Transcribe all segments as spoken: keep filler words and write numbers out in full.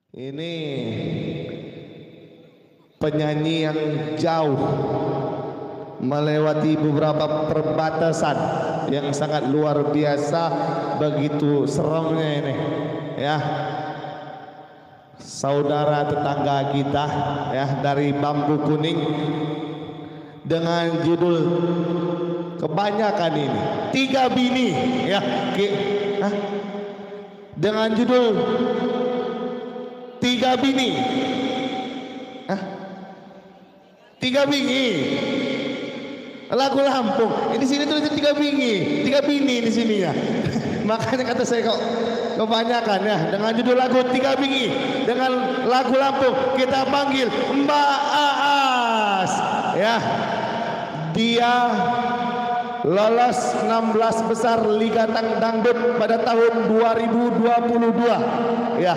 Ini penyanyi yang jauh melewati beberapa perbatasan yang sangat luar biasa, begitu seremnya ini ya. Saudara tetangga kita ya dari Bambu Kuning dengan judul kebanyakan ini tiga bini ya. Hah? Dengan judul tiga bini. Hah? Tiga bini. Lagu Lampung. Ini sini tulis tiga bini, tiga bini di sininya. Makanya kata saya kok kebanyakan ya. Dengan judul lagu Tiga Bini dengan lagu Lampung kita panggil Mbak Aas ya. Dia lolos enam belas besar Liga Dangdut pada tahun dua ribu dua puluh dua ya.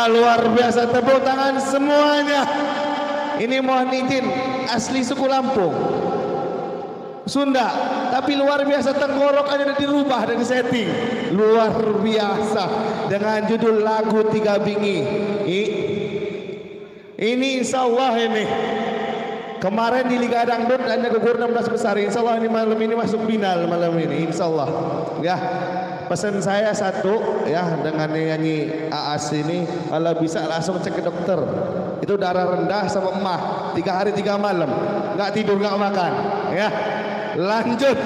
Ya luar biasa, tepuk tangan semuanya. Ini mohon izin, asli suku Lampung, Sunda, tapi luar biasa tenggorokannya dirubah dan disetting. Luar biasa dengan judul lagu Tiga Bingi. Ini insya Allah ini kemarin di Liga Dangdut hanya gugur enam belas besar. Insya Allah ini malam ini masuk final malam ini. Insya Allah. Ya, pesan saya satu ya, dengan nyanyi Aas ini, kalau bisa langsung cek ke dokter. Itu darah rendah sama emah, tiga hari tiga malam, nggak tidur nggak makan. Ya, lanjut.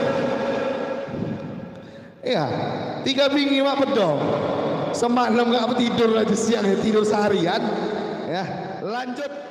Ya, Tiga Bingi mak pedong. Semalam nggak tidur aja siang, tidur seharian. Ya, lanjut.